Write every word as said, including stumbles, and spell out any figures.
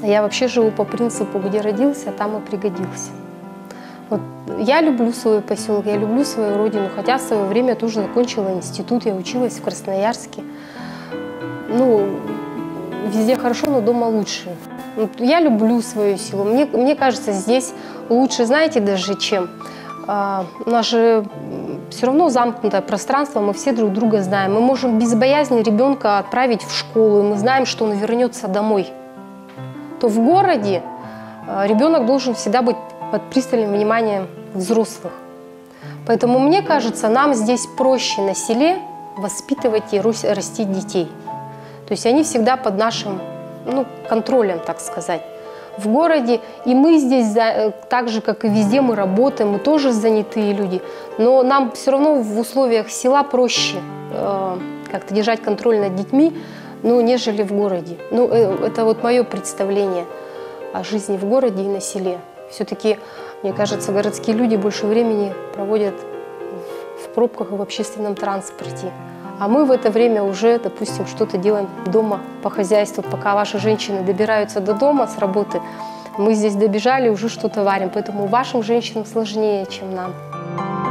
Я вообще живу по принципу, где родился, там и пригодился. Вот я люблю свой поселок, я люблю свою родину, хотя в свое время тоже закончила институт, я училась в Красноярске. Ну, везде хорошо, но дома лучше. Я люблю свою село. Мне, мне кажется, здесь лучше, знаете, даже чем. А, у нас же все равно замкнутое пространство, мы все друг друга знаем. Мы можем без боязни ребенка отправить в школу, и мы знаем, что он вернется домой. То в городе ребенок должен всегда быть под пристальным вниманием взрослых. Поэтому, мне кажется, нам здесь проще на селе воспитывать и растить детей. То есть они всегда под нашим, ну, контролем, так сказать. В городе, и мы здесь, так же, как и везде, мы работаем, мы тоже занятые люди. Но нам все равно в условиях села проще э, как-то держать контроль над детьми, ну, нежели в городе. Ну, э, это вот мое представление о жизни в городе и на селе. Все-таки, мне кажется, городские люди больше времени проводят в пробках и в общественном транспорте. А мы в это время уже, допустим, что-то делаем дома по хозяйству. Пока ваши женщины добираются до дома с работы, мы здесь добежали, уже что-то варим. Поэтому вашим женщинам сложнее, чем нам.